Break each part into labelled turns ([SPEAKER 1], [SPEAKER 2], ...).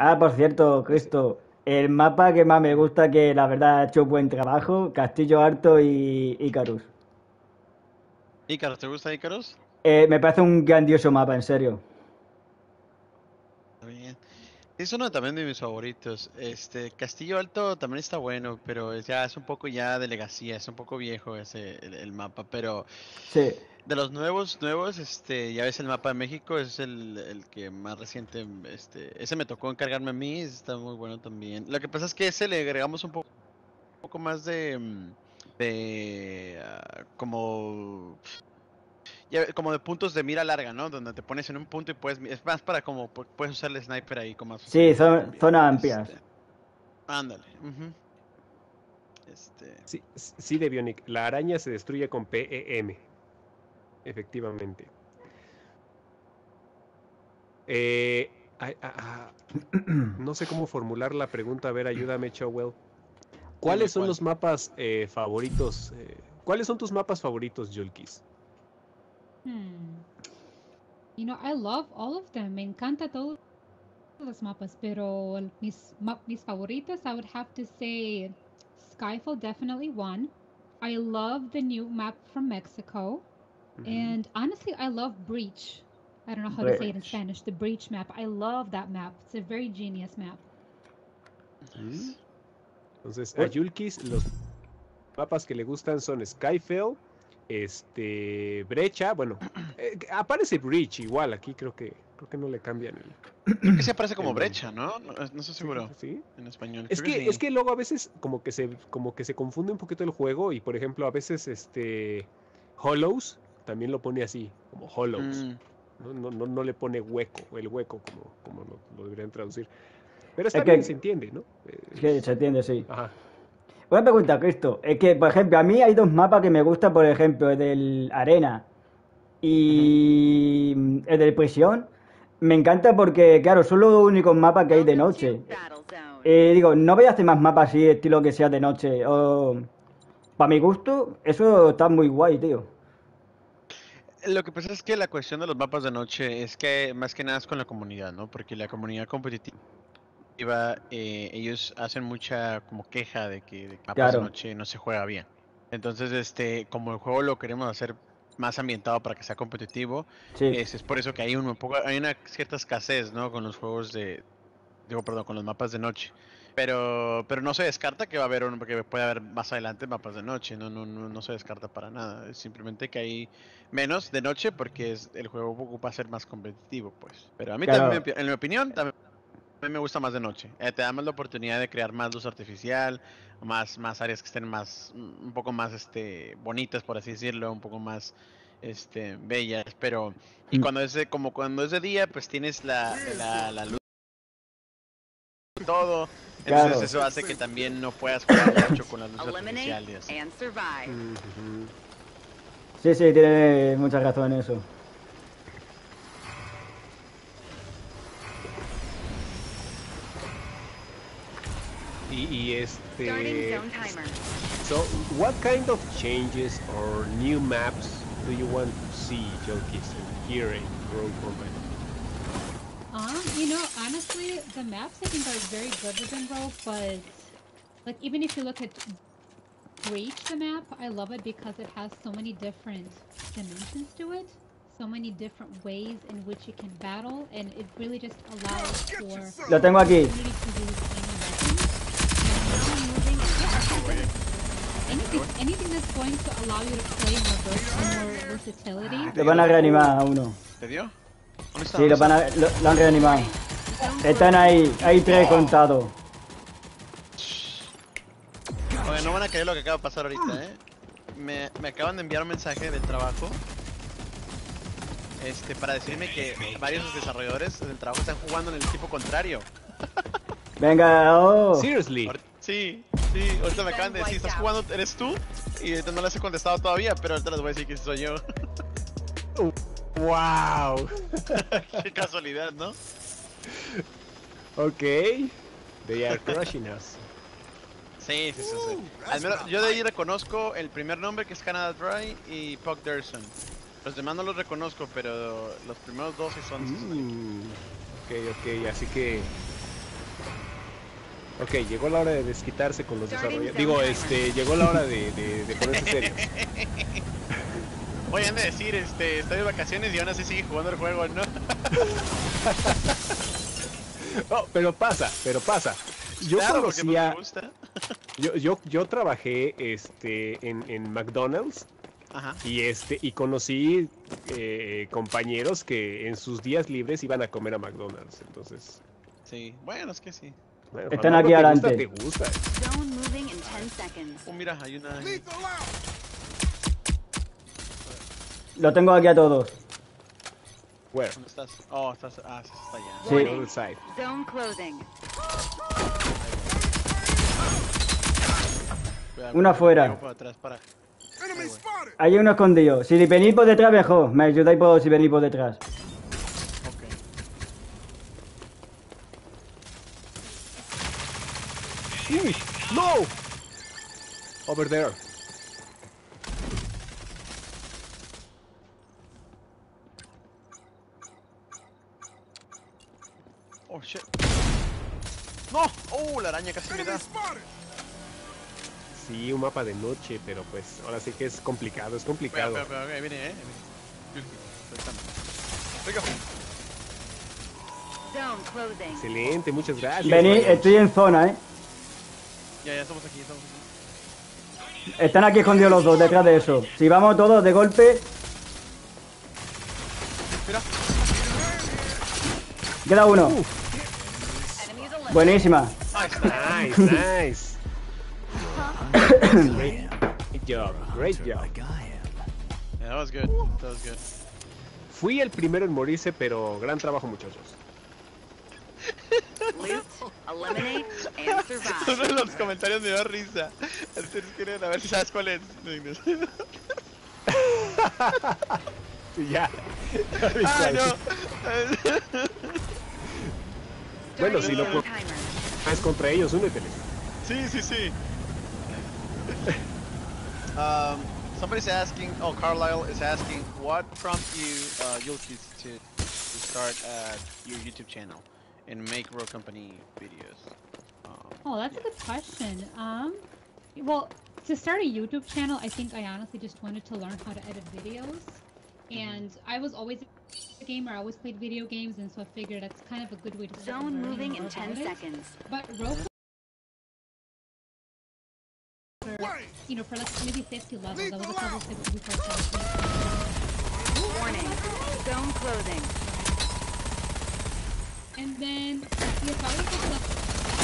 [SPEAKER 1] Ah, por cierto,
[SPEAKER 2] No sé.
[SPEAKER 1] Cristo, el mapa que más me gusta, que la verdad ha hecho buen trabajo, Castillo Alto y Icarus.
[SPEAKER 3] Icaros, ¿te gusta Icaros?
[SPEAKER 1] Me parece un grandioso mapa, en serio.
[SPEAKER 3] Está bien. Es uno también de mis favoritos. Castillo Alto también está bueno, pero es un poco ya de legacía, es un poco viejo el mapa, pero
[SPEAKER 1] Sí.
[SPEAKER 3] de los nuevos, ya ves el mapa de México, es el que más reciente, ese me tocó encargarme a mí, ese está muy bueno también. Lo que pasa es que ese le agregamos un poco más como como de puntos de mira larga, ¿no? Donde te pones en un punto y es más para como puedes usar el sniper ahí con más
[SPEAKER 1] Sí,
[SPEAKER 3] facilidad también.
[SPEAKER 1] zonas amplias.
[SPEAKER 3] Ándale. Ujú. Este,
[SPEAKER 2] Sí, sí de Bionic. La araña se destruye con PEM, efectivamente. Eh, ah, ah, ah, no sé cómo formular la pregunta. A ver, ayúdame, Chowell.
[SPEAKER 3] Dime
[SPEAKER 2] ¿Cuáles son
[SPEAKER 3] cuál.
[SPEAKER 2] los mapas favoritos? ¿Cuáles son tus mapas favoritos, Julkis?
[SPEAKER 4] Hmm. You know, I love all of them. Me encanta todos los mapas, pero mis favoritos, I would have to say Skyfall definitely one. I love the new map from Mexico.
[SPEAKER 2] Ujú.
[SPEAKER 4] And honestly, I love Breach. I don't know how to say it in
[SPEAKER 1] Breach.
[SPEAKER 4] Spanish. The Breach map. I love that map. It's a very genius map.
[SPEAKER 2] Mm.
[SPEAKER 3] Nice.
[SPEAKER 2] Entonces, a
[SPEAKER 1] Uy,
[SPEAKER 2] Julkis los mapas que le gustan son Skyfell, Brecha, bueno, aparece Breach igual, aquí creo que no le cambian
[SPEAKER 3] Creo que se aparece
[SPEAKER 2] el
[SPEAKER 3] como
[SPEAKER 2] nombre.
[SPEAKER 3] brecha, ¿no? No estoy
[SPEAKER 2] Sí,
[SPEAKER 3] seguro.
[SPEAKER 2] sí.
[SPEAKER 3] En español.
[SPEAKER 2] Es
[SPEAKER 3] Creo que
[SPEAKER 2] que, es
[SPEAKER 3] sí.
[SPEAKER 2] que luego a veces como que se confunde un poquito el juego y por ejemplo a veces Hollows también lo pone así, como Hollows.
[SPEAKER 3] Mm,
[SPEAKER 2] No le pone hueco, el hueco como lo deberían traducir. Pero
[SPEAKER 1] es
[SPEAKER 2] está bien, se
[SPEAKER 1] que,
[SPEAKER 2] entiende, ¿no?
[SPEAKER 1] sí, se entiende, sí.
[SPEAKER 2] Ajá.
[SPEAKER 1] Una pregunta, Cristo. Es que, por ejemplo, a mí hay dos mapas que me gustan, por ejemplo, el del Arena
[SPEAKER 3] ujú.
[SPEAKER 1] y el del Prisión. Me encanta porque, claro, son los únicos mapas que hay de
[SPEAKER 5] Welcome to
[SPEAKER 1] noche.
[SPEAKER 5] Battle Zone.
[SPEAKER 1] Digo, no voy a hacer más mapas así, estilo que sea de noche. Para mi gusto, eso está muy guay, tío.
[SPEAKER 3] Lo que pasa es que la cuestión de los mapas de noche es que más que nada es con la comunidad, ¿no? Porque la comunidad competitiva, ellos hacen mucha como queja de que mapas de
[SPEAKER 1] Claro,
[SPEAKER 3] noche no se juega bien. Entonces, como el juego lo queremos hacer más ambientado para que sea competitivo,
[SPEAKER 1] sí.
[SPEAKER 3] es por eso que hay una cierta escasez, ¿no? Con los juegos digo, perdón, con los mapas de noche. Pero no se descarta que va a haber uno, porque puede haber más adelante mapas de noche, no se descarta para nada. Es simplemente que hay menos de noche porque el juego ocupa ser más competitivo, pues. Pero a mí también,
[SPEAKER 1] Claro,
[SPEAKER 3] en mi opinión, también me gusta más de noche. Te da más la oportunidad de crear más luz artificial, más áreas que estén un poco más, bonitas, por así decirlo, un poco más, bellas. Y
[SPEAKER 1] mm,
[SPEAKER 3] como cuando es de día, pues tienes la luz y todo. Entonces
[SPEAKER 1] claro.
[SPEAKER 3] eso hace que también no puedas jugar mucho con las luces
[SPEAKER 5] Eliminate
[SPEAKER 3] artificiales y así.
[SPEAKER 5] and survive.
[SPEAKER 2] Ujú.
[SPEAKER 1] Sí, sí, tiene mucha razón en eso.
[SPEAKER 2] Y
[SPEAKER 5] Starting zone timer.
[SPEAKER 2] so what kind of changes or new maps do you want to see, Jokis, here in Rogue Company?
[SPEAKER 4] You know, honestly, the maps I think are very good within Rogue, but like even if you look at Breach, the map, I love it because it has so many different dimensions to it, so many different ways in which you can battle, and it really just allows for
[SPEAKER 1] Lo tengo aquí.
[SPEAKER 4] opportunity to use any weapons. And now moving, yeah, I think anything that's going to allow you to play more versatility.
[SPEAKER 1] Lo van a reanimar a uno.
[SPEAKER 3] ¿Te dio? ¿Dónde está?
[SPEAKER 1] Sí,
[SPEAKER 3] ¿Dónde está?
[SPEAKER 1] lo han reanimado.
[SPEAKER 5] Zone
[SPEAKER 1] Están ahí, hay tres contados.
[SPEAKER 3] Oye, no van a creer lo que acaba de pasar ahorita, ¿eh? Me acaban de enviar un mensaje del trabajo, para decirme que varios desarrolladores del trabajo están jugando en el equipo contrario.
[SPEAKER 1] Venga, oh.
[SPEAKER 2] Seriously?
[SPEAKER 3] Sí, ahorita me acaban de decir, ¿estás jugando? ¿Eres tú? Y ahorita no les he contestado todavía, pero ahorita les voy a decir que soy yo.
[SPEAKER 2] Wow.
[SPEAKER 3] Qué casualidad, ¿no?
[SPEAKER 2] Okay. They are crushing us.
[SPEAKER 3] Sí. Al menos yo de ahí reconozco el primer nombre, que es Canada Dry, y Puck Derson. Los demás no los reconozco, pero los primeros dos sí son.
[SPEAKER 2] Ok, así que Ok, llegó la hora de desquitarse con los desarrolladores. Digo, llegó la hora de ponerse serios.
[SPEAKER 3] Oye, han de decir, estoy de vacaciones y aún así sigue jugando el juego, ¿no?
[SPEAKER 2] Oh, pero pasa. Yo
[SPEAKER 3] Claro, porque no
[SPEAKER 2] conocía,
[SPEAKER 3] me gusta.
[SPEAKER 2] yo trabajé en McDonald's
[SPEAKER 3] Ajá.
[SPEAKER 2] y conocí compañeros que en sus días libres iban a comer a McDonald's. Entonces,
[SPEAKER 3] Sí, bueno, es que sí.
[SPEAKER 2] bueno,
[SPEAKER 1] Están
[SPEAKER 2] cuando
[SPEAKER 1] aquí
[SPEAKER 2] algo
[SPEAKER 1] adelante.
[SPEAKER 2] te gusta.
[SPEAKER 5] Zone moving in 10 seconds.
[SPEAKER 3] Oh, mira, hay una...
[SPEAKER 1] Lo tengo aquí a todos.
[SPEAKER 2] Where?
[SPEAKER 3] ¿Dónde estás? Oh, estás... Ah, sí, está allá.
[SPEAKER 1] Sí.
[SPEAKER 2] On the other side.
[SPEAKER 5] Zone closing.
[SPEAKER 3] Cuidado,
[SPEAKER 1] Una fuera.
[SPEAKER 3] llego por atrás, para. Ahí voy.
[SPEAKER 1] Hay uno escondido. Si venís por detrás, mejor. Me ayudáis si venís por detrás.
[SPEAKER 3] Ok.
[SPEAKER 2] No! Over there.
[SPEAKER 3] Oh, shit. ¡No! ¡Oh, la araña casi me da!
[SPEAKER 2] Sí, un mapa de noche, pero pues ahora sí que es complicado,
[SPEAKER 3] Pero, ahí viene, ahí viene. Venga.
[SPEAKER 5] Zone closing.
[SPEAKER 2] Excelente, muchas gracias.
[SPEAKER 1] Vení,
[SPEAKER 2] Ryan.
[SPEAKER 1] estoy en zona, ¿eh?
[SPEAKER 3] Ya estamos aquí,
[SPEAKER 1] Están aquí escondidos los dos, detrás de eso. Si vamos todos de golpe...
[SPEAKER 3] Mira.
[SPEAKER 1] Queda uno.
[SPEAKER 5] Enemies eliminated.
[SPEAKER 1] Buenísima.
[SPEAKER 3] Ahí está.
[SPEAKER 2] Nice. Great job.
[SPEAKER 3] Yeah, that was good. That was good.
[SPEAKER 2] Fui el primero en morirse, pero gran trabajo, muchachos.
[SPEAKER 5] Loot, eliminate, and survive.
[SPEAKER 3] Uno de los comentarios me dio risa. Ustedes quieren a ver si sabes cuál es.
[SPEAKER 2] Ya.
[SPEAKER 3] Ah, no.
[SPEAKER 2] Bueno,
[SPEAKER 5] Starting
[SPEAKER 2] si lo
[SPEAKER 5] zone timer.
[SPEAKER 2] es contra ellos, úneteles.
[SPEAKER 3] Sí. Somebody's asking, oh, Carlisle is asking, what prompted you, Yulkis, to start your YouTube channel and make Rogue Company videos?
[SPEAKER 4] Oh, that's a good question. Well, to start a YouTube channel, I think I honestly just wanted to learn how to edit videos. And I was always a gamer, I always played video games, and so I figured that's kind of a good way to start
[SPEAKER 5] Zone
[SPEAKER 4] learning
[SPEAKER 5] moving
[SPEAKER 4] more
[SPEAKER 5] in 10
[SPEAKER 4] about it.
[SPEAKER 5] seconds.
[SPEAKER 4] But Roku, for like maybe 50 levels, I was a level 50 before I started.
[SPEAKER 5] Warning. Zone closing.
[SPEAKER 4] And then, if I was just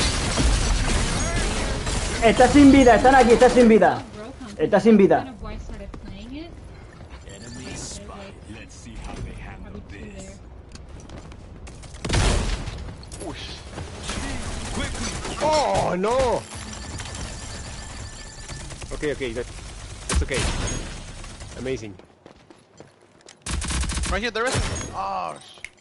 [SPEAKER 1] Está sin vida, están aquí, está sin vida. Está sin vida.
[SPEAKER 4] kind of why I started playing it.
[SPEAKER 6] Let's see how they handle this.
[SPEAKER 2] ¡Oh, no! Okay, that's okay. Amazing.
[SPEAKER 3] Right here, there is. Oh,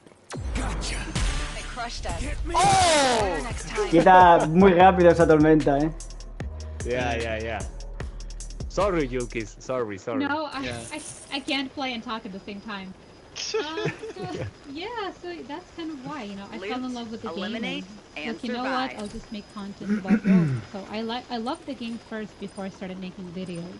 [SPEAKER 5] They crushed us.
[SPEAKER 3] Oh!
[SPEAKER 5] Next time.
[SPEAKER 1] Quita muy rápido esa tormenta, ¿eh?
[SPEAKER 2] Yeah. Sorry, Yulkis. Sorry.
[SPEAKER 4] No,
[SPEAKER 3] Yeah.
[SPEAKER 4] I can't play and talk at the same time. So that's kind of why, I fell in love with the game.
[SPEAKER 5] Eliminate and
[SPEAKER 4] Like, you know what?
[SPEAKER 5] survive.
[SPEAKER 4] I'll just make content about Rogue. So I loved the game first before I started making videos.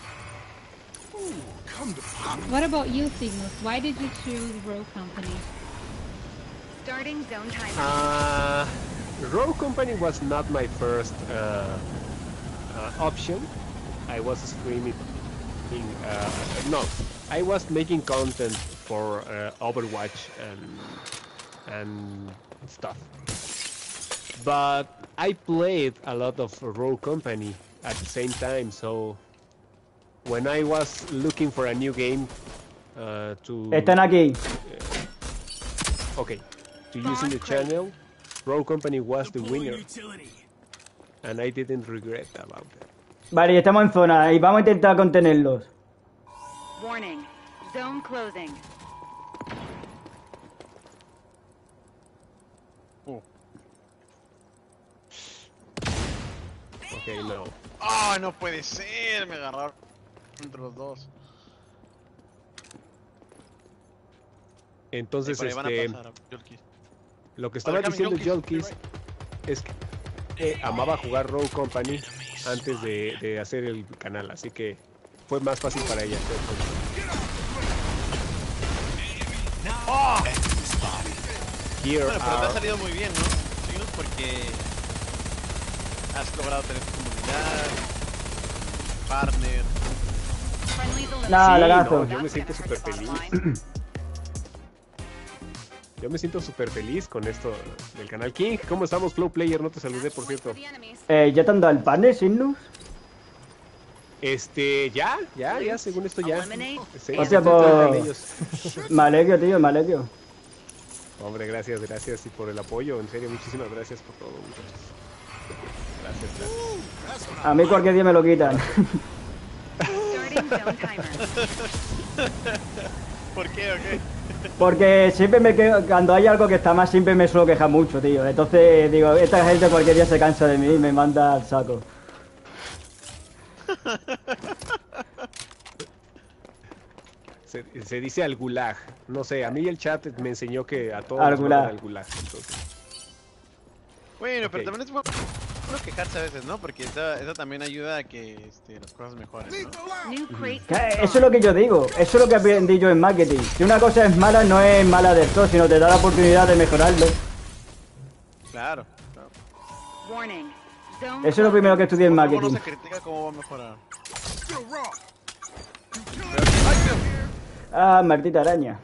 [SPEAKER 4] What about you, Cygnus? Why did you choose Rogue Company?
[SPEAKER 5] Starting zone timer.
[SPEAKER 2] Rogue Company was not my first option. I was streaming. No, I was making content for Overwatch and stuff. But I played a lot of Rogue Company at the same time, so when I was looking for a new game to
[SPEAKER 1] Están aquí.
[SPEAKER 2] okay, to use in the channel, Rogue Company was the winner, and I didn't regret about that.
[SPEAKER 1] Vale, y estamos en zona y vamos a intentar contenerlos.
[SPEAKER 5] Warning. Zone closing.
[SPEAKER 2] Okay, no.
[SPEAKER 3] ¡Oh, no puede ser! Me agarraron entre los dos.
[SPEAKER 2] Entonces,
[SPEAKER 3] Por ahí van a pasar, Yulkis.
[SPEAKER 2] lo que estaba
[SPEAKER 3] Coming,
[SPEAKER 2] diciendo
[SPEAKER 3] Yulkis,
[SPEAKER 2] Yolkis
[SPEAKER 3] right.
[SPEAKER 2] es que amaba jugar Rogue Company antes de hacer el canal, así que fue más fácil para ella.
[SPEAKER 3] ¡Oh!
[SPEAKER 2] Here
[SPEAKER 3] Bueno, pero te ha
[SPEAKER 2] are-
[SPEAKER 3] salido muy bien, ¿no? Síguenos porque has logrado tener tu comunidad, partner.
[SPEAKER 5] Friendly's eliminated.
[SPEAKER 1] Nah,
[SPEAKER 2] Sí,
[SPEAKER 1] lagazo.
[SPEAKER 2] no, yo me siento súper feliz. Yo me siento súper feliz con esto del canal. King, ¿cómo estamos? Flow Player, no te saludé, por cierto.
[SPEAKER 1] ¿Ya te han dado el panel, Signus?
[SPEAKER 2] Ya, según esto ya.
[SPEAKER 5] Eliminate.
[SPEAKER 2] Sí,
[SPEAKER 1] Hostia,
[SPEAKER 2] estoy trabajando
[SPEAKER 1] pues-
[SPEAKER 2] en ellos.
[SPEAKER 1] Me alegro, tío, me alegro.
[SPEAKER 2] Hombre, gracias y por el apoyo. En serio, muchísimas gracias por todo, muchachos. Gracias.
[SPEAKER 1] A mí cualquier día me lo quitan.
[SPEAKER 5] Starting zone timer.
[SPEAKER 3] ¿Por qué o qué?
[SPEAKER 1] Porque siempre me quedo, cuando hay algo que está mal, siempre me suelo quejar mucho, tío. Entonces digo, esta gente cualquier día se cansa de mí y me manda al saco.
[SPEAKER 2] Se dice al gulag. No sé, a mí el chat me enseñó que a todos
[SPEAKER 1] Al
[SPEAKER 2] nos mandan
[SPEAKER 1] gulag.
[SPEAKER 2] al gulag. Entonces,
[SPEAKER 3] Bueno, pero
[SPEAKER 2] Ok.
[SPEAKER 3] también es bueno quejarse a veces, ¿no? Porque eso también ayuda a que las cosas mejoren, ¿no?
[SPEAKER 5] New crates.
[SPEAKER 1] Eso es lo que yo digo, eso es lo que aprendí yo en marketing. Si una cosa es mala, no es mala del todo, sino te da la oportunidad de mejorarlo.
[SPEAKER 3] Claro. claro.
[SPEAKER 5] Warning. Zone
[SPEAKER 1] Eso es lo primero que estudié en
[SPEAKER 3] Luego no
[SPEAKER 1] marketing.
[SPEAKER 3] se critica cómo va a mejorar.
[SPEAKER 1] Ah, maldita araña.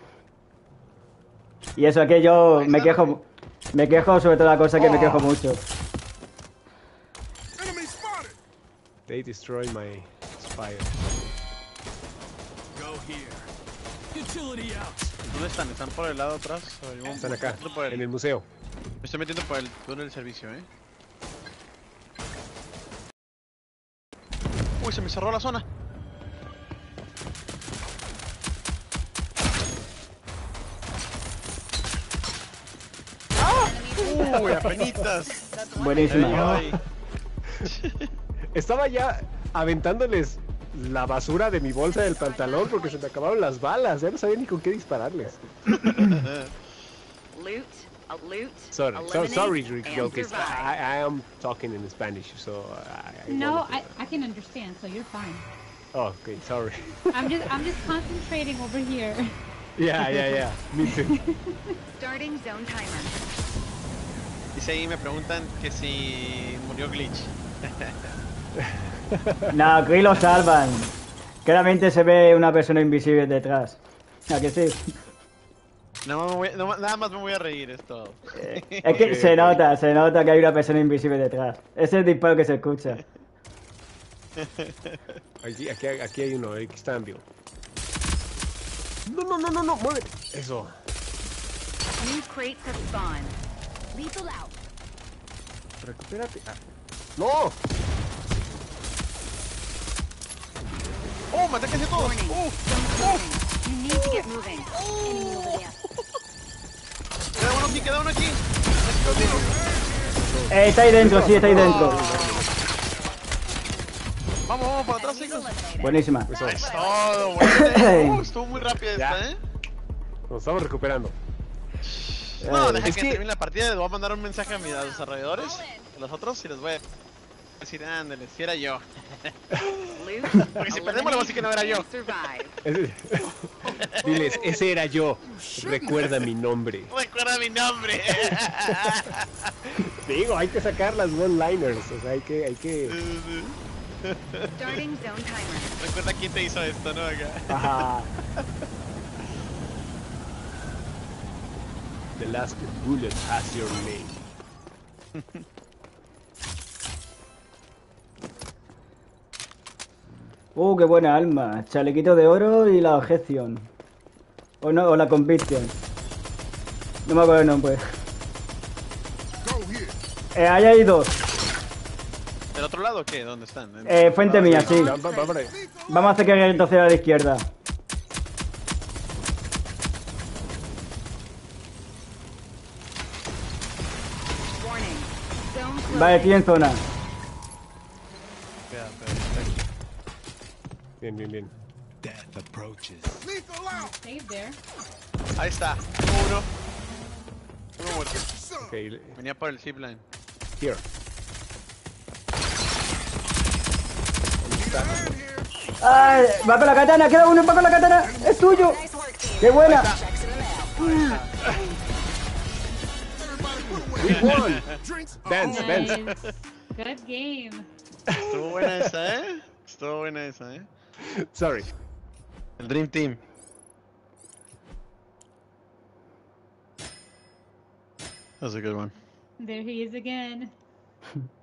[SPEAKER 1] Y eso que yo
[SPEAKER 3] Ahí
[SPEAKER 1] me
[SPEAKER 3] está.
[SPEAKER 1] quejo sobre toda la cosa que me quejo mucho.
[SPEAKER 2] they destroy my spire.
[SPEAKER 6] Go here. Utility out.
[SPEAKER 3] ¿Dónde están? ¿Están por el lado atrás? A ver, yo
[SPEAKER 2] Están
[SPEAKER 3] me
[SPEAKER 2] acá,
[SPEAKER 3] meto por
[SPEAKER 2] en el museo.
[SPEAKER 3] Me estoy metiendo por el túnel del servicio, ¿eh? Uy, se me cerró la zona. Uy, apenitas.
[SPEAKER 1] Buenísima.
[SPEAKER 3] Ay,
[SPEAKER 2] Estaba ya aventándoles la basura de mi bolsa del pantalón porque se me acabaron las balas. Ya no sabía ni con qué dispararles.
[SPEAKER 5] Loot. A loot.
[SPEAKER 2] Sorry,
[SPEAKER 5] eliminate, and
[SPEAKER 2] Jokic.
[SPEAKER 5] survive.
[SPEAKER 2] I am talking in Spanish, so I
[SPEAKER 4] No,
[SPEAKER 2] wanted to-
[SPEAKER 4] I can understand, so you're fine.
[SPEAKER 2] Oh, okay, sorry.
[SPEAKER 4] I'm just concentrating over here.
[SPEAKER 2] Yeah. Me too.
[SPEAKER 5] Starting zone timer.
[SPEAKER 3] Dice ahí, me preguntan que si murió Glitch.
[SPEAKER 1] No, aquí lo salvan. Claramente se ve una persona invisible detrás. ¿A que sí?
[SPEAKER 3] Nada más me voy a reír, es todo.
[SPEAKER 1] Es que
[SPEAKER 2] Ok,
[SPEAKER 1] se
[SPEAKER 2] ok.
[SPEAKER 1] nota que hay una persona invisible detrás. Ese es el disparo que se escucha.
[SPEAKER 2] Aquí hay uno, aquí está Ambio. No, muévete. Eso.
[SPEAKER 5] New crates have spawned. Lethal out.
[SPEAKER 2] Recupérate. Ah. ¡No!
[SPEAKER 3] ¡Oh, me atacan a todos!
[SPEAKER 5] Warning. Zone closing. You need to get moving. Enemy over there.
[SPEAKER 3] Queda uno aquí. Aquí conmigo.
[SPEAKER 1] Está ahí dentro, sí, está ahí dentro.
[SPEAKER 3] Vamos, para atrás, chicos.
[SPEAKER 1] Buenísima.
[SPEAKER 2] Eso.
[SPEAKER 3] Es todo, bueno. Estuvo muy rápida
[SPEAKER 2] Ya.
[SPEAKER 3] esta, ¿eh?
[SPEAKER 2] Nos estamos recuperando.
[SPEAKER 3] No, deja
[SPEAKER 2] es
[SPEAKER 3] que
[SPEAKER 2] que-
[SPEAKER 3] termine la partida, les voy a mandar un mensaje a mis desarrolladores, a los otros, y les voy a decir, ándale, si era yo.
[SPEAKER 5] Loot.
[SPEAKER 3] Porque si perdemos, le voy a decir que no era yo.
[SPEAKER 5] and survive.
[SPEAKER 2] Diles, ese era yo. Recuerda mi nombre.
[SPEAKER 3] Recuerda mi nombre.
[SPEAKER 2] Digo, hay que sacar las one-liners. O sea, hay que...
[SPEAKER 5] Starting zone timer.
[SPEAKER 3] Recuerda quién te hizo esto, ¿no? Acá.
[SPEAKER 1] Ajá.
[SPEAKER 2] The last bullet has your name.
[SPEAKER 1] Qué buena alma. Chalequito de oro y la objeción. O no, o la conviction. No me acuerdo el nombre. Ahí hay dos.
[SPEAKER 3] ¿Del otro lado o qué? ¿Dónde están?
[SPEAKER 1] Fuente mía, sí.
[SPEAKER 2] Va por ahí.
[SPEAKER 1] Vamos a hacer que entonces a la izquierda.
[SPEAKER 5] Warning. Zone closing.
[SPEAKER 1] Vale, estoy en zona.
[SPEAKER 3] Espera.
[SPEAKER 2] Bien.
[SPEAKER 6] Death approaches.
[SPEAKER 4] Stay there.
[SPEAKER 3] Ahí está. Uno muerto.
[SPEAKER 2] Okay,
[SPEAKER 3] Venía por el zipline.
[SPEAKER 2] here.
[SPEAKER 1] ¡Ay! ¡Va con la katana! ¡Queda uno! ¡Va con la katana! ¡Es tuyo! ¡Qué buena!
[SPEAKER 2] We won. Dance,
[SPEAKER 4] Nice.
[SPEAKER 2] dance.
[SPEAKER 4] Good game.
[SPEAKER 3] Estuvo buena esa, ¿eh? Estuvo buena esa, ¿eh?
[SPEAKER 2] Sorry.
[SPEAKER 3] El Dream Team. That was a good one.
[SPEAKER 4] There he is again.